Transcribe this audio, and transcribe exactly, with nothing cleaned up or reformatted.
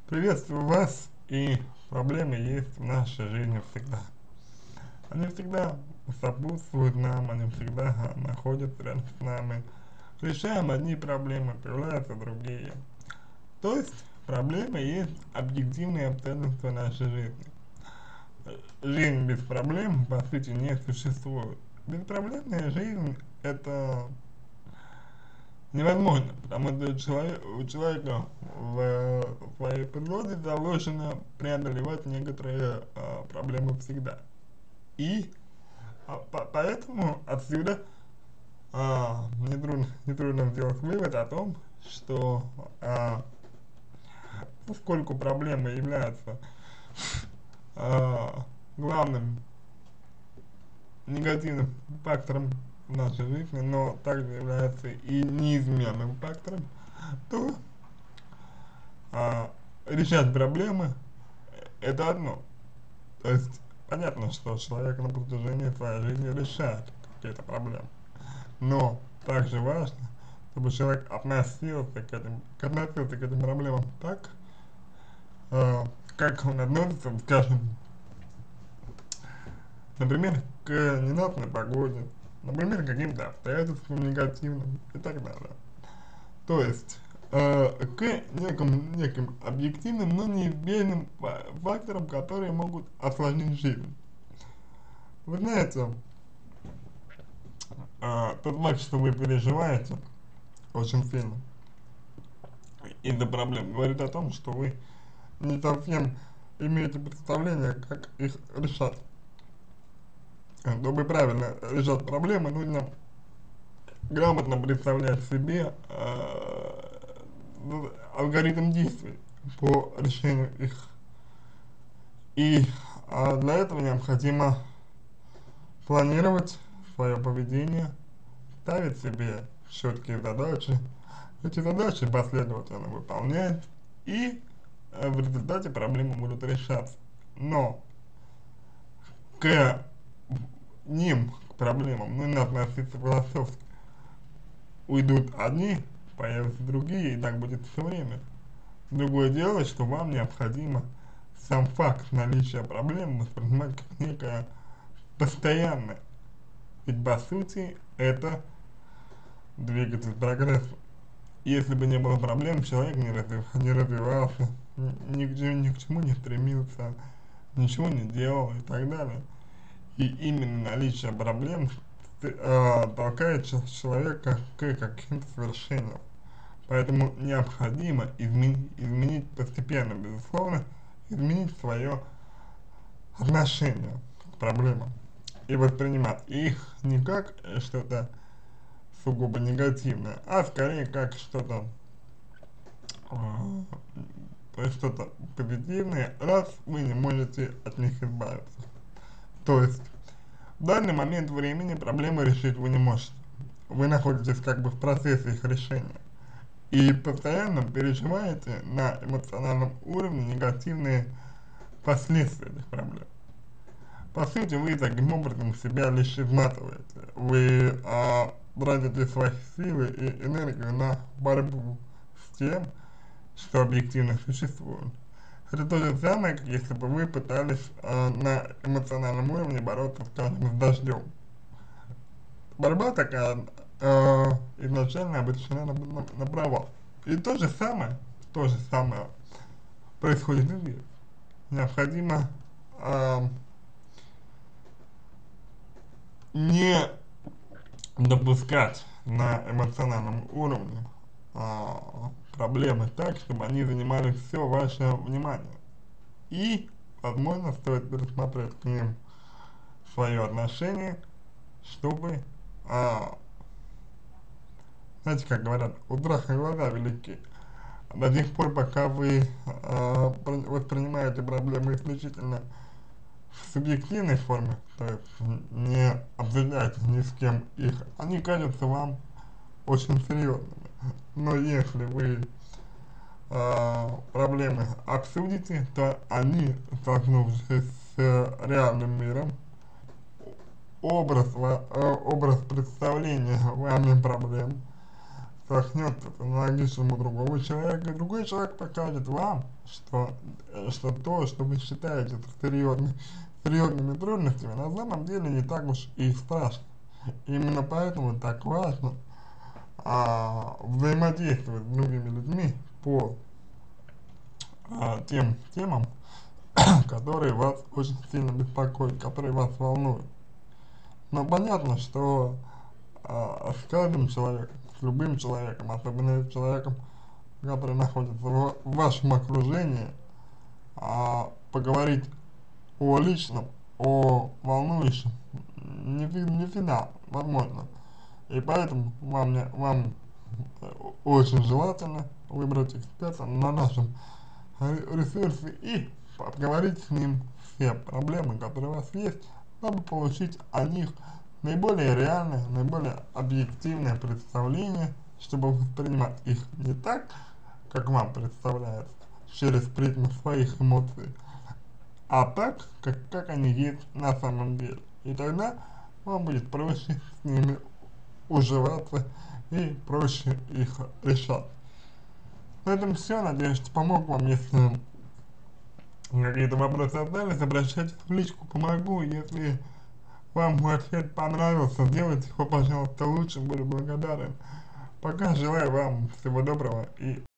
Приветствую вас, и проблемы есть в нашей жизни всегда. Они всегда сопутствуют нам, они всегда а, находятся рядом с нами. Решаем одни проблемы, появляются другие. То есть проблемы есть объективные обстоятельства нашей жизни. Э, Жизнь без проблем, по сути, не существует. Беспроблемная жизнь — это невозможно, потому что человек, у человека в своей природе заложено преодолевать некоторые а, проблемы всегда. И а, по- поэтому отсюда а, нетрудно, нетрудно сделать вывод о том, что а, поскольку проблемы являются а, главным негативным фактором в нашей жизни, но также является и неизменным фактором, то а, решать проблемы — это одно. То есть понятно, что человек на протяжении своей жизни решает какие-то проблемы. Но также важно, чтобы человек относился к этим, к относился к этим проблемам так, а, как он относится, скажем, например, к ненастной погоде, например, к каким-то обстоятельствам негативным и так далее. То есть э, к неким, неким объективным, но неизбежным фа- факторам, которые могут осложнить жизнь. Вы знаете, э, тот факт, что вы переживаете очень сильно из-за проблем, говорит о том, что вы не совсем имеете представление, как их решать. Чтобы правильно решать проблемы, нужно грамотно представлять себе э, ну, алгоритм действий по решению их. И а, для этого необходимо планировать свое поведение, ставить себе четкие задачи, эти задачи последовательно выполнять, и э, в результате проблемы будут решаться. Но к ним, к проблемам, нужно относиться философски. Уйдут одни, появятся другие, и так будет все время. Другое дело, что вам необходимо сам факт наличия проблем воспринимать как некое постоянное. Ведь по сути это двигатель прогресса. Если бы не было проблем, человек не, развив, не развивался, ни, к чему- ни к чему не стремился, ничего не делал и так далее. И именно наличие проблем э, толкает человека к каким-то совершениям. Поэтому необходимо изменить, изменить постепенно, безусловно, изменить свое отношение к проблемам и воспринимать их не как что-то сугубо негативное, а скорее как что-то э, что-то позитивное, раз вы не можете от них избавиться. То есть в данный момент времени проблемы решить вы не можете. Вы находитесь как бы в процессе их решения. И постоянно переживаете на эмоциональном уровне негативные последствия этих проблем. По сути, вы таким образом себя лишь изматываете. Вы а, тратите свои силы и энергию на борьбу с тем, что объективно существует. Это то же самое, как если бы вы пытались а, на эмоциональном уровне бороться, скажем, с дождем. Борьба такая э, изначально обречена на, на, на провал. И то же самое, то же самое происходит и здесь. Необходимо э, не допускать на эмоциональном уровне а, проблемы так, чтобы они занимали все ваше внимание. И, возможно, стоит пересмотреть к ним свое отношение, чтобы, а, знаете, как говорят, у страха глаза велики. До тех пор, пока вы а, воспринимаете проблемы исключительно в субъективной форме, то есть не обсуждаете ни с кем их, они кажутся вам очень серьезными. Но если вы э, проблемы обсудите, то они, столкнувшись с реальным миром, образ, ва- э, образ представления вами проблем коснется аналогичному другого человека, и другой человек покажет вам, что, что то, что вы считаете серьезными, серьезными трудностями, на самом деле не так уж и страшно. Именно поэтому так важно а, взаимодействовать с другими людьми по а, тем темам, которые вас очень сильно беспокоят, которые вас волнуют. Но понятно, что а, с каждым человеком, с любым человеком, особенно с человеком, который находится в, в вашем окружении, а, поговорить о личном, о волнующем не, не всегда возможно. И поэтому вам, не, вам очень желательно выбрать эксперта на нашем ресурсе и обговорить с ним все проблемы, которые у вас есть, чтобы получить о них наиболее реальное, наиболее объективное представление, чтобы воспринимать их не так, как вам представляется, через призму своих эмоций, а так, как, как они есть на самом деле. И тогда вам будет проще с ними уживаться и проще их решать. На этом все. Надеюсь, что помог вам. Если какие-то вопросы остались, обращайтесь в личку, помогу. Если вам мой ответ понравился, сделайте его, пожалуйста, лучше, буду благодарен. Пока желаю вам всего доброго и